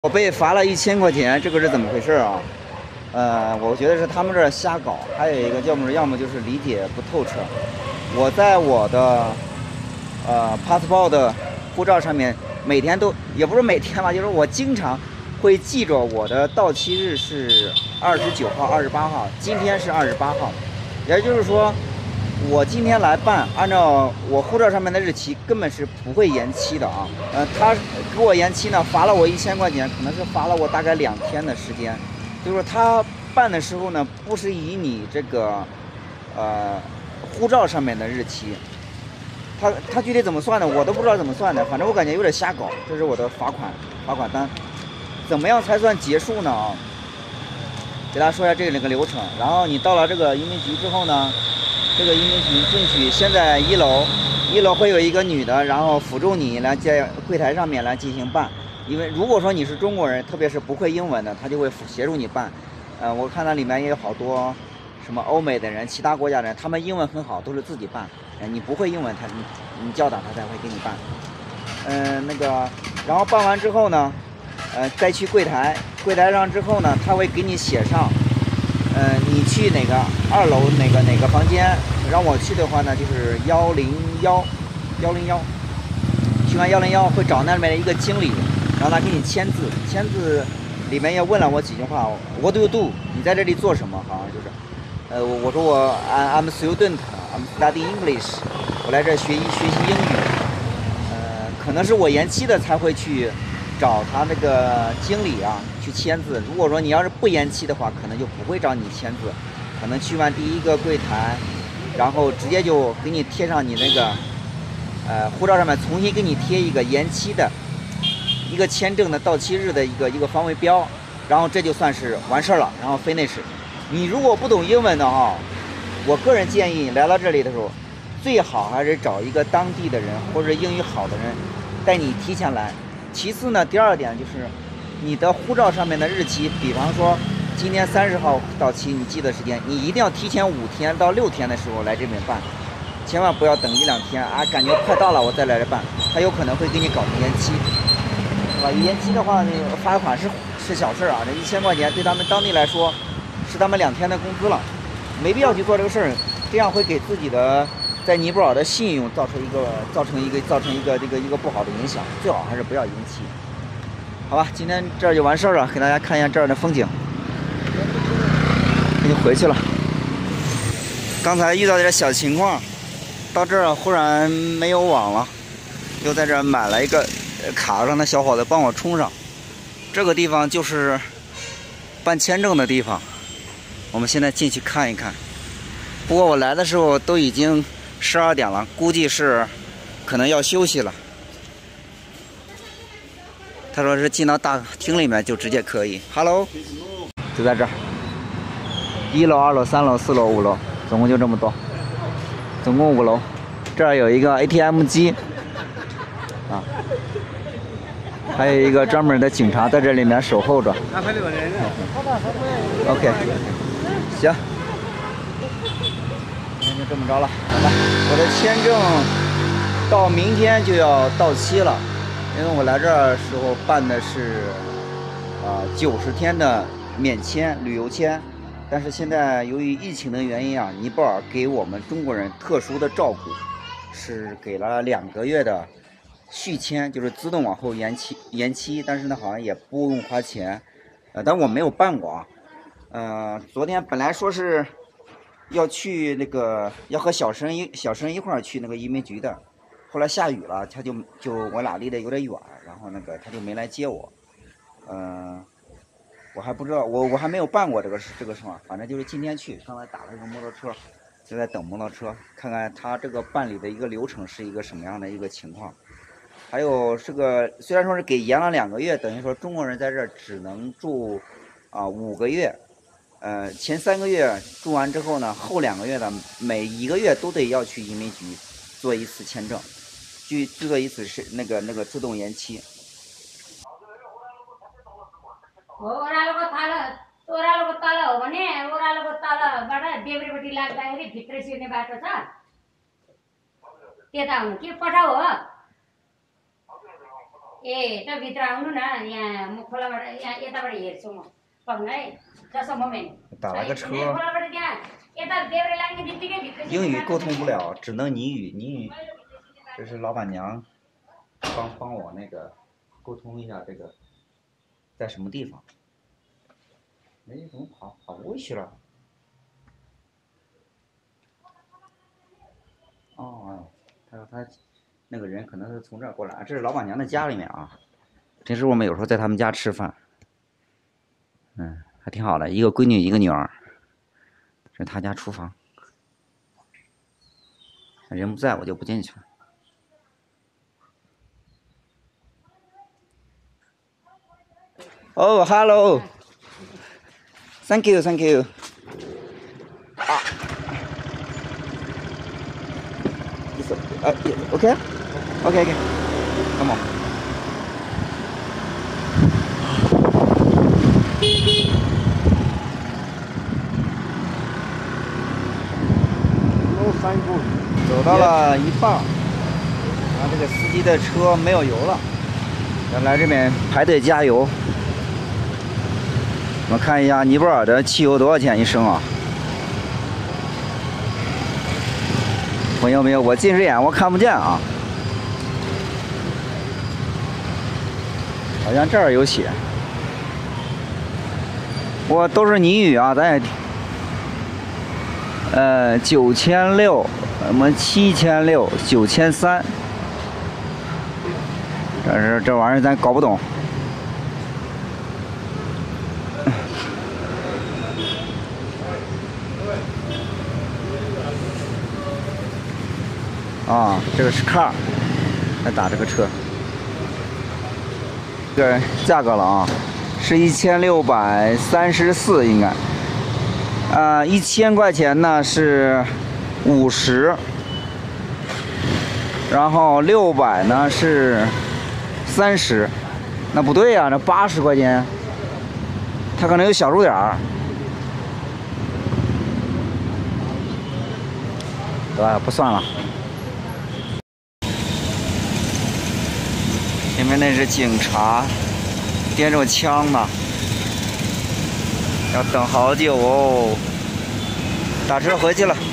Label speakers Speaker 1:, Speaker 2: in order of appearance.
Speaker 1: 我被罚了1000块钱，这个是怎么回事啊？我觉得是他们这儿瞎搞，还有一个要么就是理解不透彻。我在我的passport 的护照上面，每天都也不是每天吧，就是我经常会记着我的到期日是29号、28号，今天是28号，也就是说，我今天来办，按照我护照上面的日期，根本是不会延期的啊。他给我延期呢，罚了我1000块钱，可能是罚了我大概2天的时间。就是他办的时候呢，不是以你这个护照上面的日期，他具体怎么算的，我都不知道怎么算的，反正我感觉有点瞎搞。这是我的罚款单，怎么样才算结束呢？啊，给大家说一下这个流程。然后你到了这个移民局之后呢，这个移民局进去，先在1楼会有一个女的，然后辅助你来在柜台上面来进行办。因为如果说你是中国人，特别是不会英文的，他就会协助你办。我看到里面也有好多什么欧美的人、其他国家的人，他们英文很好，都是自己办。你不会英文，你教导他才会给你办。然后办完之后呢，再去柜台上之后呢，他会给你写上，你去哪个2楼哪个房间，让我去的话呢，就是101。去完101会找那里面的一个经理，让他给你签字。签字里面也问了我几句话 ，What do you do？ 你在这里做什么？好像就是，我说I'm student，I'm studying English， 我来这学习英语。可能是我延期的才会去找他那个经理啊去签字。如果说你要是不延期的话，可能就不会找你签字。可能去完第一个柜台，然后直接就给你贴上你那个护照上面重新给你贴一个延期的一个签证的到期日的一个方位标，然后这就算是完事儿了，然后 finish。你如果不懂英文的话，我个人建议你来到这里的时候，最好还是找一个当地的人或者英语好的人带你提前来。其次呢，第二点就是你的护照上面的日期，比方说今天30号到期，你记得时间，你一定要提前5天到6天的时候来这边办，千万不要等1-2天啊，感觉快到了我再来这办，他有可能会给你搞成延期，是吧？延期的话，那个罚款是小事啊，这1000块钱对他们当地来说是他们2天的工资了，没必要去做这个事儿，这样会给自己的在尼泊尔的信用造成一个不好的影响，最好还是不要延期。好吧，今天这儿就完事儿了，给大家看一下这儿的风景。已经回去了。刚才遇到点小情况，到这儿忽然没有网了，又在这儿买了一个卡，让那小伙子帮我充上。这个地方就是办签证的地方，我们现在进去看一看。不过我来的时候都已经12点了，估计是可能要休息了。他说是进到大厅里面就直接可以。Hello， 就在这儿，1楼、2楼、3楼、4楼、5楼，总共就这么多，总共5楼。这儿有一个 ATM 机，啊，还有一个专门的警察在这里面守候着。OK， 行，今天就这么着了，好吧。我的签证到明天就要到期了。因为我来这儿时候办的是90天的免签旅游签，但是现在由于疫情的原因啊，尼泊尔给我们中国人特殊的照顾，是给了2个月的续签，就是自动往后延期，但是呢好像也不用花钱，但我没有办过啊。昨天本来说是要去那个要和小生一块儿去那个移民局的。后来下雨了，他就我俩离得有点远，然后他就没来接我。我还不知道，我还没有办过这个什么，反正就是今天去，刚才打了一个摩托车，就在等摩托车，看看他这个办理的一个流程是一个什么样的一个情况。还有这个虽然说是给延了2个月，等于说中国人在这儿只能住5个月。前3个月住完之后呢，后2个月的每1个月都得要去移民局做一次签证。去做一次是那个自动延期。
Speaker 2: Eh, tapi terang na ya mukhola bar ya eta bar yer sumo. Pangai jasa moment.
Speaker 1: 打了个车。
Speaker 2: mukhola bar dia eta devre lang di tiga
Speaker 1: 英语沟通不了，只能拟语。拟语，这是老板娘帮我那个沟通一下这个在什么地方。哎，怎么跑过去了？哦，他说他那个人可能是从这儿过来，这是老板娘的家里面啊。平时我们有时候在他们家吃饭，还挺好的，一个闺女一个女儿。这是他家厨房，人不在我就不进去了。哦 ，hello， thank you thank you。啊。OK OK come on。走到了一半，然后这个司机的车没有油了，要来这边排队加油。我们看一下尼泊尔的汽油多少钱一升啊？朋友们，我近视眼我看不见啊，好像这儿有写，我都是尼语啊，咱也9600，什么7600、9300，这玩意儿咱搞不懂。啊，这个是 car， 来打这个车。这个价格了啊，是1634应该。1000块钱呢是50，然后600呢是30，那不对呀，这80块钱，它可能有小数点儿，对吧？不算了。前面那是警察，掂着枪呢，要等好久哦。打车回去了。